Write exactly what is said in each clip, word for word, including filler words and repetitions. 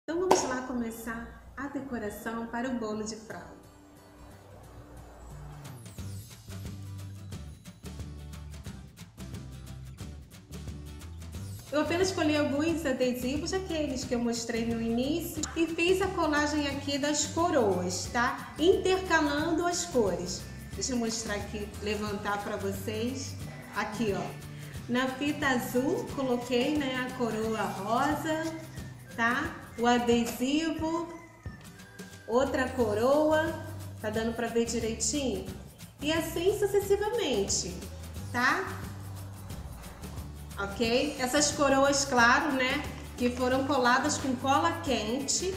Então vamos lá começar a decoração para o bolo de fralda. Eu apenas escolhi alguns adesivos, aqueles que eu mostrei no início, e fiz a colagem aqui das coroas, tá? Intercalando as cores. Deixa eu mostrar aqui, levantar para vocês. Aqui, ó. Na fita azul, coloquei, né, a coroa rosa, tá? O adesivo, outra coroa, tá dando para ver direitinho? E assim sucessivamente, tá? Ok? Essas coroas, claro, né, que foram coladas com cola quente.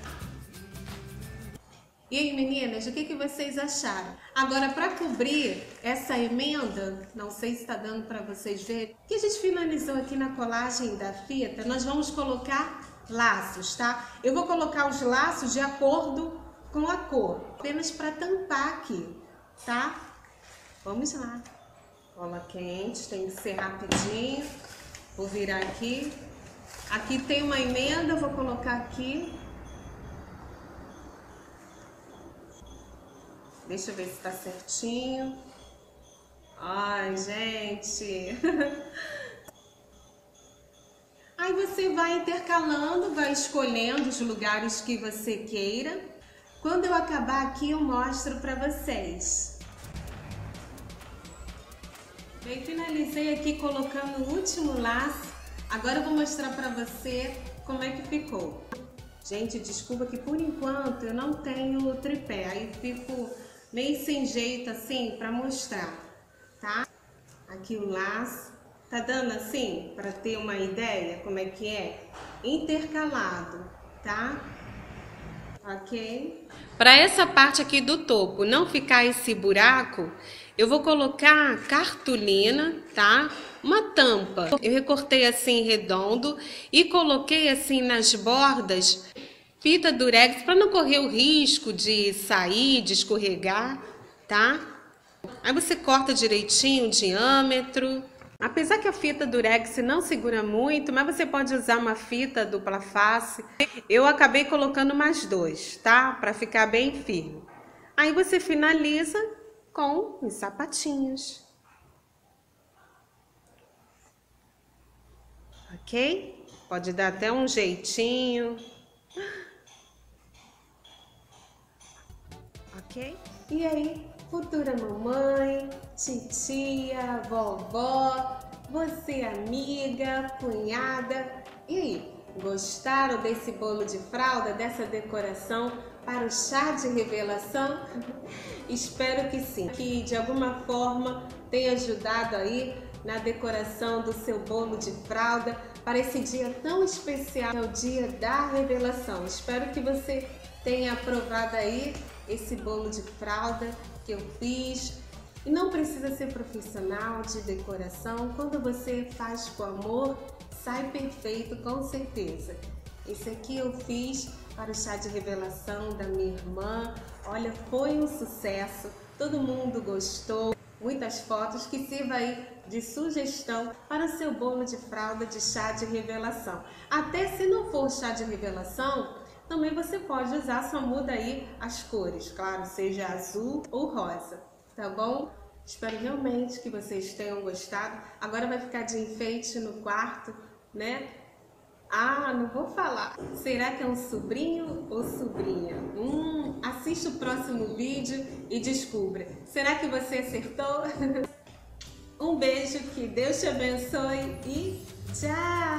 E aí, meninas, o que, que vocês acharam? Agora, para cobrir essa emenda, não sei se está dando para vocês verem, que a gente finalizou aqui na colagem da fita, nós vamos colocar laços, tá? Eu vou colocar os laços de acordo com a cor, apenas para tampar aqui, tá? Vamos lá. Cola quente, tem que ser rapidinho. Vou virar aqui. Aqui tem uma emenda, vou colocar aqui. Deixa eu ver se tá certinho. Ai, gente. Aí você vai intercalando, vai escolhendo os lugares que você queira. Quando eu acabar aqui, eu mostro pra vocês. Bem, finalizei aqui colocando o último laço. Agora eu vou mostrar pra você como é que ficou. Gente, desculpa que por enquanto eu não tenho tripé, aí fico meio sem jeito assim pra mostrar, tá? Aqui o laço. Tá dando assim pra ter uma ideia como é que é? Intercalado, tá? Ok? Para essa parte aqui do topo não ficar esse buraco, eu vou colocar cartolina, tá? Uma tampa. Eu recortei assim redondo e coloquei assim nas bordas fita durex para não correr o risco de sair, de escorregar, tá? Aí você corta direitinho o diâmetro. Apesar que a fita durex não segura muito, mas você pode usar uma fita dupla face. Eu acabei colocando mais dois, tá? Para ficar bem firme. Aí você finaliza com os sapatinhos. Ok? Pode dar até um jeitinho. Ok? E aí? Futura mamãe, titia, vovó, você amiga, cunhada. E aí, gostaram desse bolo de fralda, dessa decoração para o chá de revelação? Espero que sim, que de alguma forma tenha ajudado aí na decoração do seu bolo de fralda para esse dia tão especial, que é o dia da revelação. Espero que você tenha aprovado aí esse bolo de fralda que eu fiz. E não precisa ser profissional de decoração, quando você faz com amor, sai perfeito com certeza. Esse aqui eu fiz para o chá de revelação da minha irmã. Olha, foi um sucesso, todo mundo gostou. Muitas fotos que sirva aí de sugestão para o seu bolo de fralda de chá de revelação. Até se não for chá de revelação, também você pode usar, só muda aí as cores, claro, seja azul ou rosa, tá bom? Espero realmente que vocês tenham gostado. Agora vai ficar de enfeite no quarto, né? Ah, não vou falar. Será que é um sobrinho ou sobrinha? Hum, assista o próximo vídeo e descubra. Será que você acertou? Um beijo, que Deus te abençoe e tchau!